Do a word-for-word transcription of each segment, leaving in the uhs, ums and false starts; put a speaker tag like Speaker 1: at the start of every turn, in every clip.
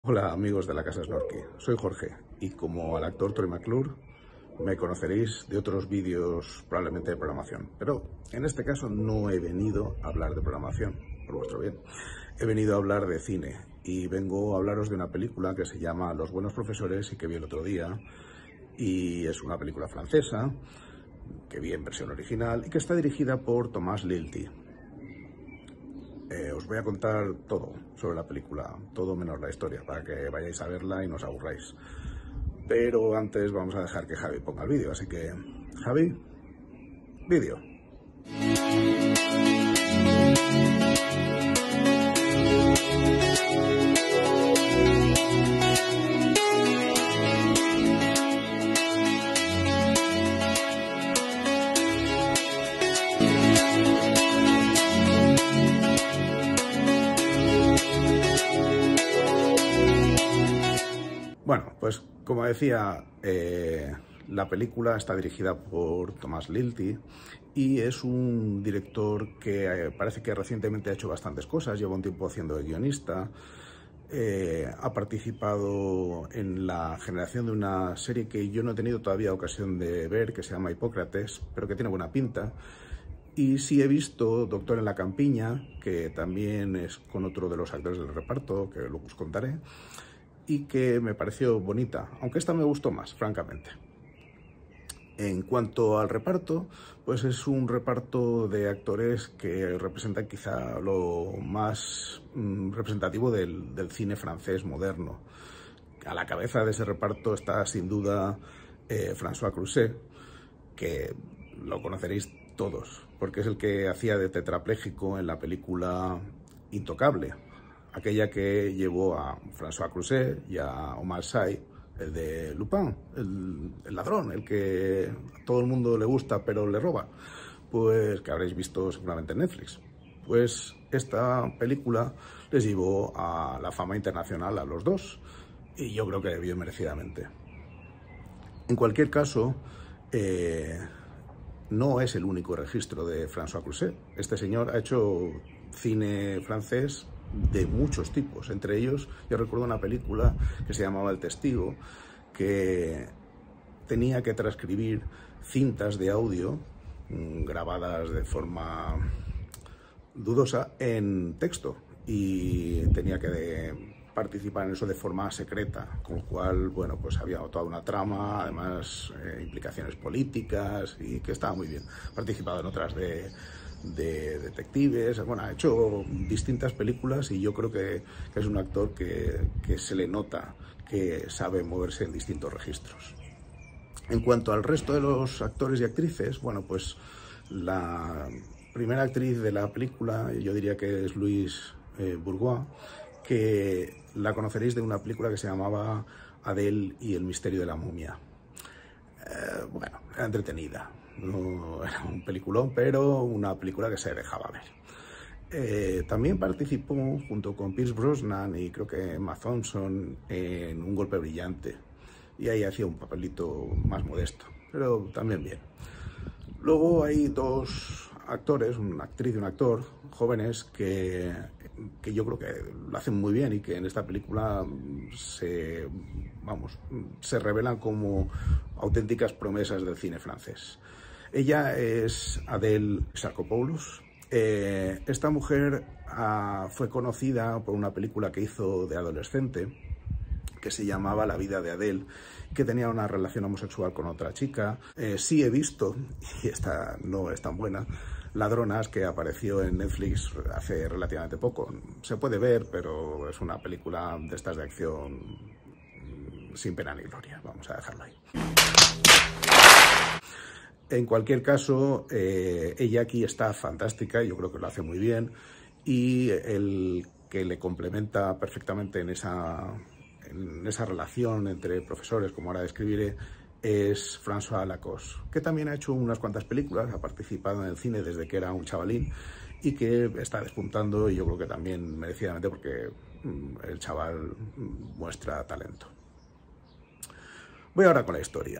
Speaker 1: Hola amigos de la Casa Snorky, soy Jorge y como al actor Troy McClure me conoceréis de otros vídeos probablemente de programación, pero en este caso no he venido a hablar de programación, por vuestro bien, he venido a hablar de cine y vengo a hablaros de una película que se llama Los buenos profesores y que vi el otro día, y es una película francesa que vi en versión original y que está dirigida por Thomas Lilti. Eh, os voy a contar todo sobre la película, todo menos la historia, para que vayáis a verla y no os aburráis. Pero antes vamos a dejar que Javi ponga el vídeo, así que, Javi, vídeo. Bueno, pues como decía, eh, la película está dirigida por Thomas Lilti y es un director que eh, parece que recientemente ha hecho bastantes cosas, lleva un tiempo haciendo de guionista, eh, ha participado en la generación de una serie que yo no he tenido todavía ocasión de ver, que se llama Hipócrates, pero que tiene buena pinta. Y sí he visto Doctor en la Campiña, que también es con otro de los actores del reparto, que luego os contaré, y que me pareció bonita, aunque esta me gustó más, francamente. En cuanto al reparto, pues es un reparto de actores que representan quizá lo más mm, representativo del, del cine francés moderno. A la cabeza de ese reparto está sin duda eh, François Cluzet, que lo conoceréis todos, porque es el que hacía de tetrapléjico en la película Intocable, aquella que llevó a François Cluzet y a Omar Sy, el de Lupin, el, el ladrón, el que a todo el mundo le gusta pero le roba, pues que habréis visto seguramente en Netflix. Pues esta película les llevó a la fama internacional a los dos, y yo creo que bien merecidamente. En cualquier caso, eh, no es el único registro de François Cluzet. Este señor ha hecho cine francés de muchos tipos, entre ellos yo recuerdo una película que se llamaba El Testigo, que tenía que transcribir cintas de audio mmm, grabadas de forma dudosa en texto, y tenía que de participar en eso de forma secreta, con lo cual, bueno, pues había toda una trama, además eh, implicaciones políticas, y que estaba muy bien. Ha participado en otras de de detectives, bueno, ha hecho distintas películas y yo creo que, que es un actor que, que se le nota que sabe moverse en distintos registros. En cuanto al resto de los actores y actrices, bueno, pues la primera actriz de la película yo diría que es Louise eh, Bourgois, que la conoceréis de una película que se llamaba Adele y el misterio de la momia. Eh, bueno, era entretenida. No era un peliculón, pero una película que se dejaba ver. Eh, también participó junto con Pierce Brosnan y creo que Emma Thompson en Un golpe brillante, y ahí hacía un papelito más modesto, pero también bien. Luego hay dos actores, una actriz y un actor jóvenes que, que yo creo que lo hacen muy bien y que en esta película se, vamos, se revelan como auténticas promesas del cine francés. Ella es Adele Exarchopoulos. Eh, esta mujer ah, fue conocida por una película que hizo de adolescente que se llamaba La vida de Adele, que tenía una relación homosexual con otra chica. Eh, sí he visto, y esta no es tan buena, Ladronas, que apareció en Netflix hace relativamente poco. Se puede ver, pero es una película de estas de acción sin pena ni gloria. Vamos a dejarlo ahí. En cualquier caso, eh, ella aquí está fantástica, yo creo que lo hace muy bien, y el que le complementa perfectamente en esa, en esa relación entre profesores, como ahora describiré, es François Lacoste, que también ha hecho unas cuantas películas, ha participado en el cine desde que era un chavalín y que está despuntando, y yo creo que también merecidamente, porque el chaval muestra talento. Voy ahora con la historia.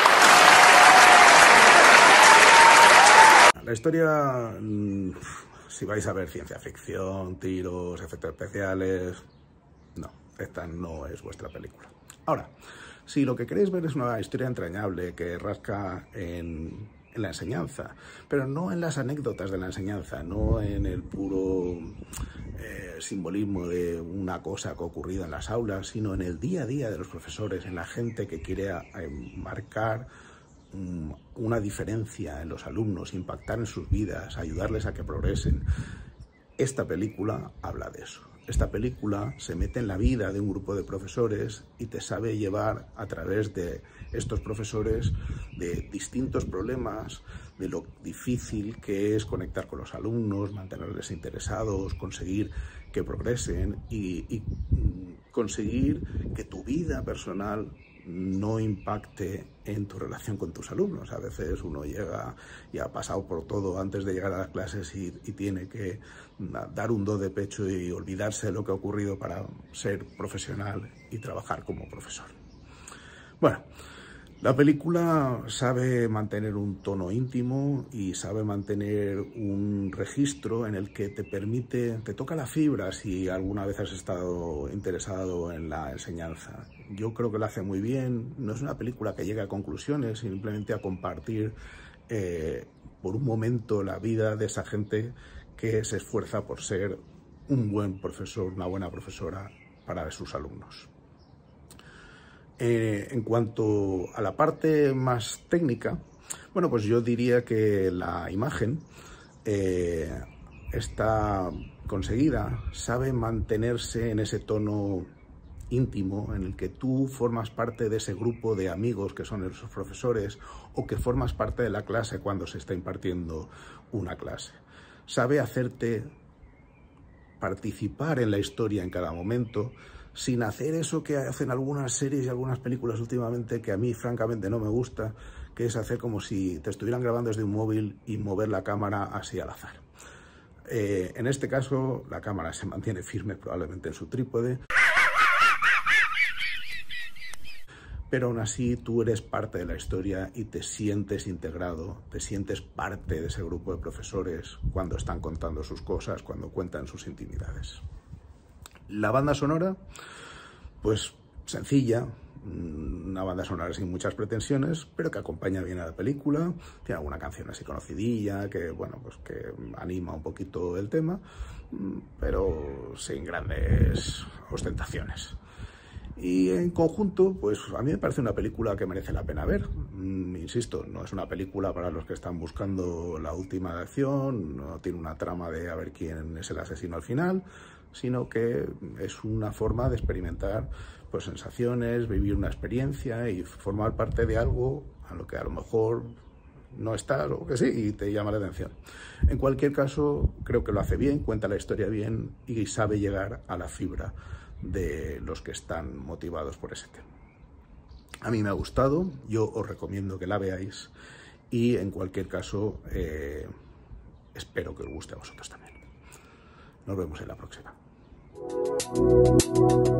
Speaker 1: La historia si vais a ver ciencia ficción, tiros, efectos especiales, no, esta no es vuestra película. Ahora, si lo que queréis ver es una historia entrañable que rasca en, en la enseñanza, pero no en las anécdotas de la enseñanza, no en el puro eh, simbolismo de una cosa que ha ocurrido en las aulas, sino en el día a día de los profesores, en la gente que quiere eh, marcar una diferencia en los alumnos, impactar en sus vidas, ayudarles a que progresen. Esta película habla de eso. Esta película se mete en la vida de un grupo de profesores y te sabe llevar a través de estos profesores de distintos problemas, de lo difícil que es conectar con los alumnos, mantenerles interesados, conseguir que progresen y, y conseguir que tu vida personal no impacte en tu relación con tus alumnos. A veces uno llega y ha pasado por todo antes de llegar a las clases y, y tiene que dar un do de pecho y olvidarse de lo que ha ocurrido para ser profesional y trabajar como profesor. Bueno, la película sabe mantener un tono íntimo y sabe mantener un registro en el que te permite, te toca la fibra si alguna vez has estado interesado en la enseñanza. Yo creo que lo hace muy bien. No es una película que llegue a conclusiones, simplemente a compartir eh, por un momento la vida de esa gente que se esfuerza por ser un buen profesor, una buena profesora para sus alumnos. Eh, en cuanto a la parte más técnica, bueno, pues yo diría que la imagen eh, está conseguida, sabe mantenerse en ese tono íntimo en el que tú formas parte de ese grupo de amigos que son esos profesores o que formas parte de la clase cuando se está impartiendo una clase. Sabe hacerte participar en la historia en cada momento, sin hacer eso que hacen algunas series y algunas películas últimamente que a mí francamente no me gusta, que es hacer como si te estuvieran grabando desde un móvil y mover la cámara así al azar. Eh, en este caso la cámara se mantiene firme probablemente en su trípode, pero aún así tú eres parte de la historia y te sientes integrado, te sientes parte de ese grupo de profesores cuando están contando sus cosas, cuando cuentan sus intimidades. La banda sonora, pues sencilla, una banda sonora sin muchas pretensiones, pero que acompaña bien a la película. Tiene alguna canción así conocidilla que, bueno, pues que anima un poquito el tema, pero sin grandes ostentaciones. Y en conjunto, pues a mí me parece una película que merece la pena ver. Mm, insisto, no es una película para los que están buscando la última acción, no tiene una trama de a ver quién es el asesino al final, sino que es una forma de experimentar pues, sensaciones, vivir una experiencia y formar parte de algo a lo que a lo mejor no estás o que sí y te llama la atención. En cualquier caso, creo que lo hace bien, cuenta la historia bien y sabe llegar a la fibra de los que están motivados por ese tema. A mí me ha gustado, yo os recomiendo que la veáis y en cualquier caso eh, espero que os guste a vosotros también. Nos vemos en la próxima.